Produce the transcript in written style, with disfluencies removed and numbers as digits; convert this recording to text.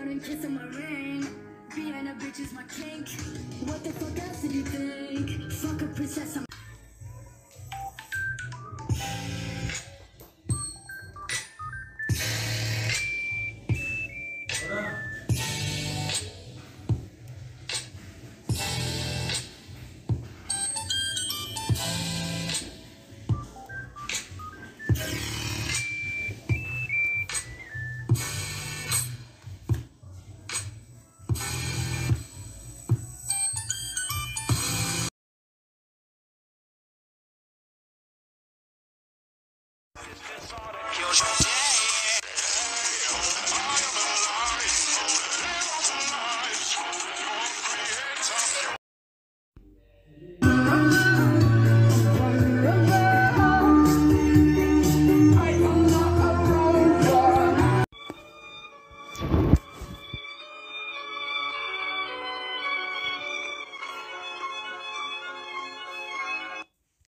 and kiss on my ring. Being a bitch is my kink. What the fuck else did you think? Fuck a princess, I'm It's